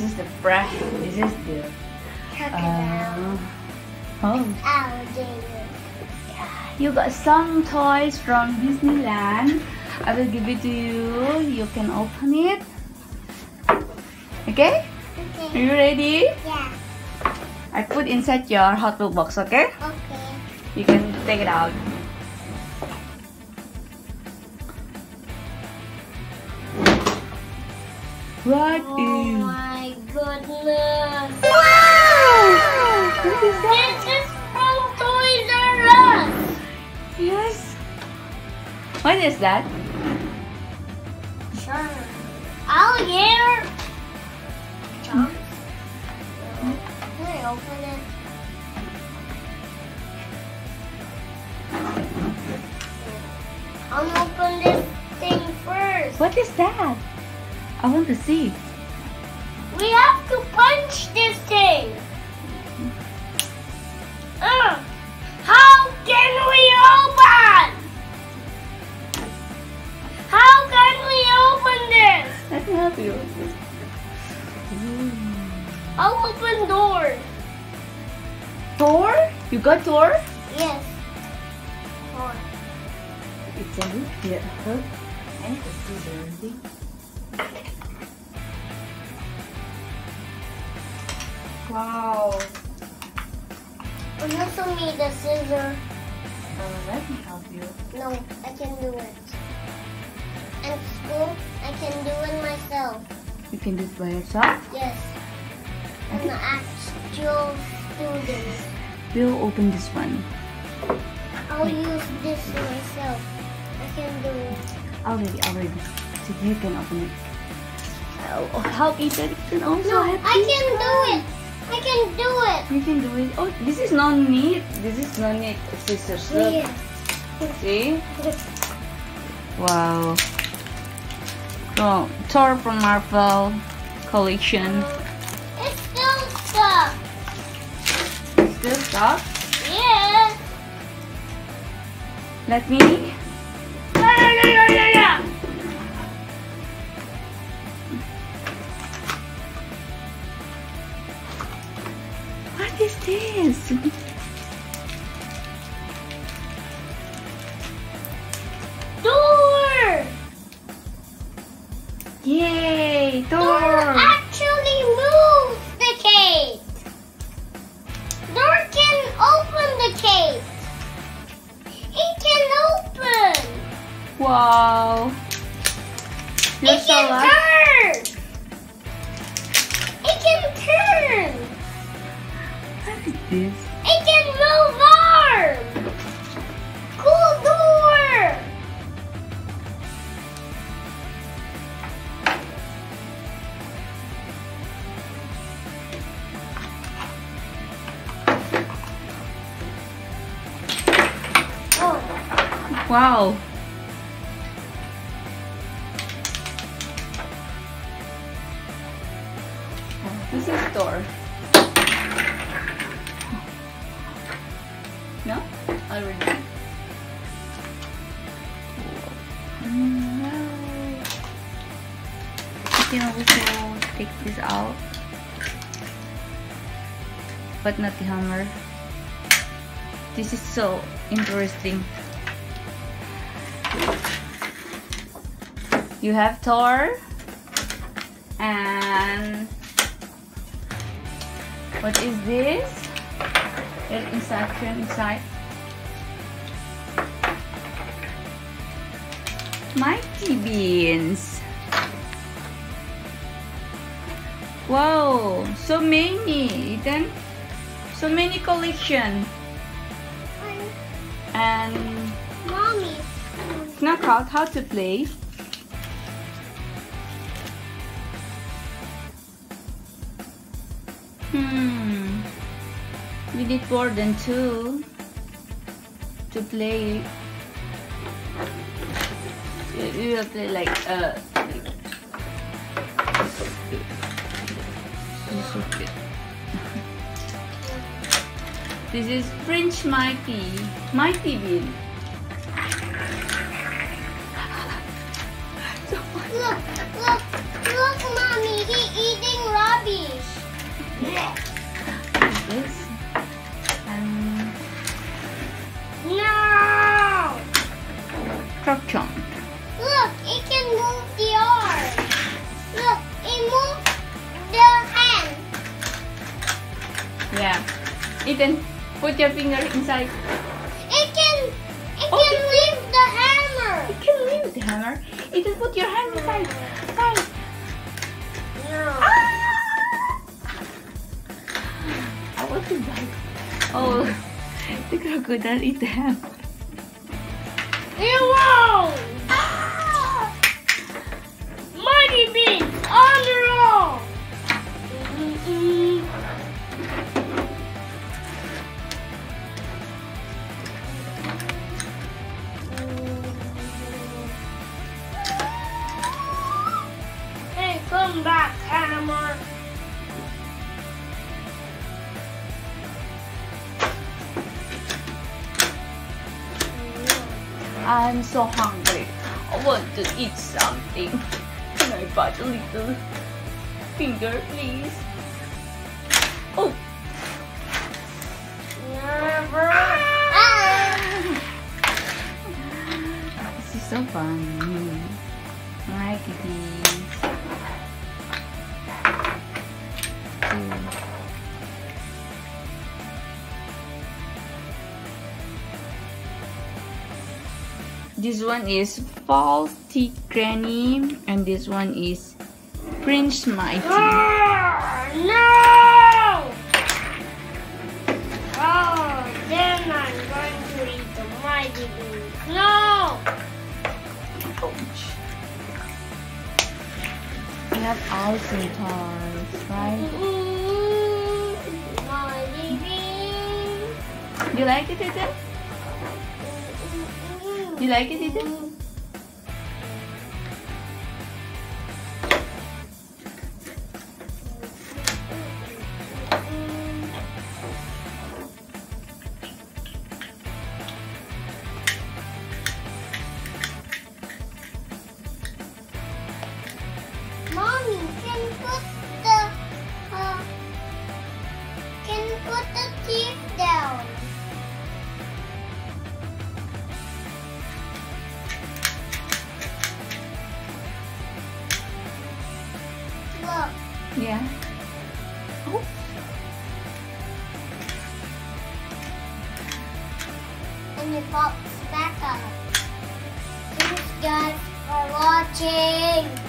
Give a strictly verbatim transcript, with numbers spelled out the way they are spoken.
is the brush. This is the Crocodile. uh, oh. Alligator. You got some toys from Disneyland. I will give it to you. You can open it. Okay? Are Okay. you ready? Yeah. I put inside your Hot Wheels box, okay? Okay. You can take it out. What Oh is... my goodness. Wow! What is that? This is from Toys R Us. Yes. What is that? Sure. Alligator. Chomps. Can I open it? I'll open this thing first. What is that? I want to see. We have to punch this thing. Uh, how can we open? How can we open this? Let me help you. I'll open door. Door? You got door? Yes. Door. It's a look here. Huh? I need to see the Wow. And also need a scissor. Uh, let me help you. No, I can do it. And school, I can do it myself. You can do it by yourself. Yes. I'm an actual student. We'll open this one. I'll use this myself. I can do it. Already, already. So you can open it. I'll help Ethan. Can also No, help I you. can do it. I can do it. You can do it. Oh, this is no need. This is no need. Scissors. Look. Yes. See? Wow. So, Thor from Marvel collection. It's still stuck. Still stuck? Yeah. Let me. What is this? Door. Yay! Door Door! actually moves the cage. Door can open the cage. It can open. Wow! You're It so can lucky. turn. It can turn. What is this? It can move arms. Cool door. Oh, Wow! This is door. No? Already. No. You can also take this out, but not the hammer. This is so interesting. You have Thor and what is this? There's instruction inside. Mighty Beans. Wow, so many, Ethan. So many collection. And mommy. knockout, how to play. Hmm. We need more than two to play. We will play like uh. This is Prince Mighty, Mighty Bean. Look, look, look, mommy. He eating Robbie. Yeah. Ethan, put your finger inside. It can, it Oh, can it- leave the hammer. You can leave the hammer. Ethan, put your hand inside. Inside. No. I want to bite. Oh, the crocodile eat the hammer. You won't. Ah! Mighty beans on the roll. Mm-mm. Hey, come back, hammer. I'm so hungry. I want to eat something. Can I bite a little finger, please? Oh, Never. Ah. this is so funny. Hi, kitties. This one is Faulty Granny, and this one is Prince Mighty. Ah, no! Oh, then I'm going to eat the mighty beans. No! Ouch. We have awesome toys, right? Mm, mighty beans. You like it, Ethan? You like it, Ethan? Mommy, can put the uh, can put the teeth down. Look. Yeah. Oh. And it pops back up. Thanks guys for watching.